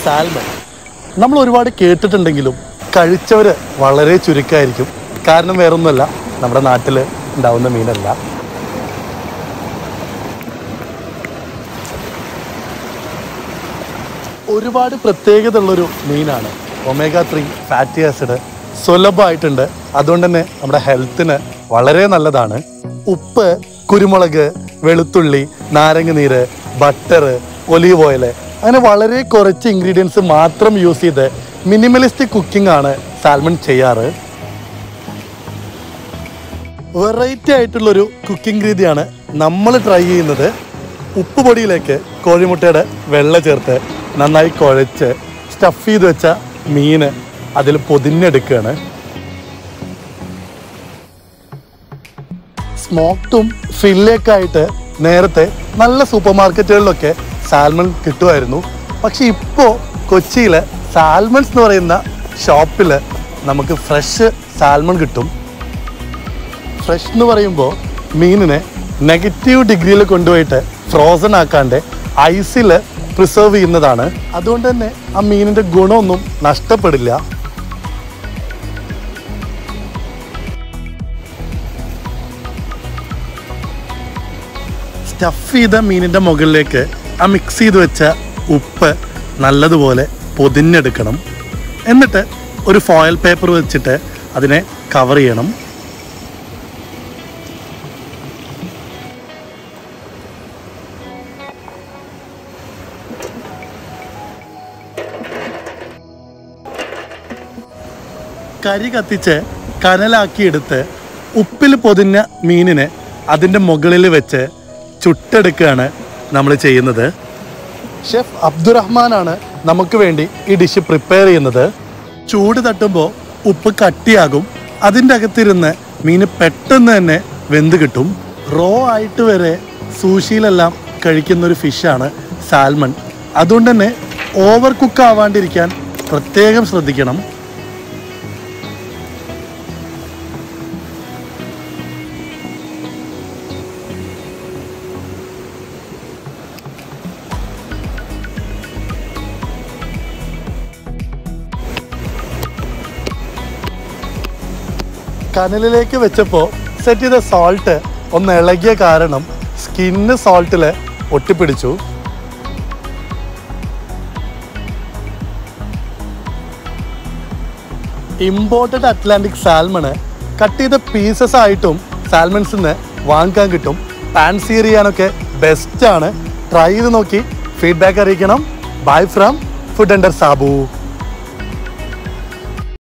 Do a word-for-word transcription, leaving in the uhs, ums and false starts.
Salmon. നമ്മൾ ഒരുപാട് കേട്ടിട്ടുണ്ടെങ്കിലും കഴിച്ചവർ വളരെ ചുരുക്കമായിരിക്കും. കാരണം വേറൊന്നുമല്ല, നമ്മുടെ നാട്ടിൽ ഉണ്ടാവുന്ന മീനല്ല. ഒരുപാട് പ്രത്യേകത ഉള്ളൊരു മീനാണ്. ഒമേഗ ത്രീ ഫാറ്റി ആസിഡ് സുലഭമായിട്ടുണ്ട്. അതുകൊണ്ട് തന്നെ നമ്മുടെ ഹെൽത്തിന് വളരെ നല്ലതാണ്. ഉപ്പ്, കുരുമുളക്, വെളുത്തുള്ളി, നാരങ്ങ നീര്, ബട്ടർ, ഒലീവ് ഓയിൽ, അങ്ങനെ വളരെ കുറച്ച് ഇൻഗ്രീഡിയൻസ് മാത്രം യൂസ് ചെയ്ത് മിനിമലിസ്റ്റിക് കുക്കിംഗ് ആണ് സാൽമൺ ചെയ്യാറ്. വെറൈറ്റി ആയിട്ടുള്ളൊരു കുക്കിംഗ് രീതിയാണ് നമ്മൾ ട്രൈ ചെയ്യുന്നത്. ഉപ്പ് പൊടിയിലേക്ക് കോഴിമുട്ടയുടെ വെള്ള ചേർത്ത് നന്നായി കുഴച്ച് സ്റ്റഫ് ചെയ്ത് വെച്ച മീന് അതിൽ പൊതിഞ്ഞെടുക്കുകയാണ്. സ്മോക്ഡും ഫില്ലൊക്കെ ആയിട്ട് നേരത്തെ നല്ല സൂപ്പർ മാർക്കറ്റുകളിലൊക്കെ സാൽമൺ കിട്ടുമായിരുന്നു. പക്ഷെ ഇപ്പോൾ കൊച്ചിയിൽ സാൽമൺസ് എന്ന് പറയുന്ന ഷോപ്പിൽ നമുക്ക് ഫ്രഷ് സാൽമൺ കിട്ടും. ഫ്രഷ് എന്ന് പറയുമ്പോൾ മീനിനെ നെഗറ്റീവ് ഡിഗ്രിയിൽ കൊണ്ടുപോയിട്ട് ഫ്രോസൺ ആക്കാണ്ട് ഐസിൽ പ്രിസർവ് ചെയ്യുന്നതാണ്. അതുകൊണ്ട് തന്നെ ആ മീനിൻ്റെ ഗുണമൊന്നും നഷ്ടപ്പെടില്ല. സ്റ്റഫ് ചെയ്ത മീനിൻ്റെ മുകളിലേക്ക് ആ മിക്സ് ചെയ്ത് വെച്ച ഉപ്പ് നല്ലതുപോലെ പൊതിഞ്ഞെടുക്കണം. എന്നിട്ട് ഒരു ഫോയിൽ പേപ്പർ വെച്ചിട്ട് അതിനെ കവർ ചെയ്യണം. കരി കത്തിച്ച് കനലാക്കിയെടുത്ത് ഉപ്പിൽ പൊതിഞ്ഞ മീനിനെ അതിൻ്റെ മുകളിൽ വെച്ച് ചുട്ടെടുക്കുകയാണ് നമ്മൾ ചെയ്യുന്നത്. ഷെഫ് അബ്ദുറഹ്മാനാണ് നമുക്ക് വേണ്ടി ഈ ഡിഷ് പ്രിപ്പയർ ചെയ്യുന്നത്. ചൂട് തട്ടുമ്പോൾ ഉപ്പ് കട്ടിയാകും. അതിൻ്റെ അകത്തിരുന്ന് മീന് പെട്ടെന്ന് തന്നെ വെന്ത് കിട്ടും. റോ ആയിട്ട് വരെ സൂഷിയിലെല്ലാം കഴിക്കുന്നൊരു ഫിഷാണ് സാൽമൺ. അതുകൊണ്ട് തന്നെ ഓവർ കുക്ക് ആവാണ്ടിരിക്കാൻ പ്രത്യേകം ശ്രദ്ധിക്കണം. കനലിലേക്ക് വെച്ചപ്പോൾ സെറ്റ് ചെയ്ത സോൾട്ട് ഒന്ന് ഇളകിയ കാരണം സ്കിന്ന് സോൾട്ടിൽ ഒട്ടിപ്പിടിച്ചു. ഇമ്പോർട്ടഡ് അറ്റ്ലാന്റിക് സാൽമണ് കട്ട് ചെയ്ത പീസസ് ആയിട്ടും സാൽമൺസിൽ നിന്ന് വാങ്ങിക്കാൻ കിട്ടും. പാൻസീർ ചെയ്യാനൊക്കെ ബെസ്റ്റാണ്. ട്രൈ ചെയ്ത് നോക്കി ഫീഡ്ബാക്ക് അറിയിക്കണം. Bye from food under Sabu.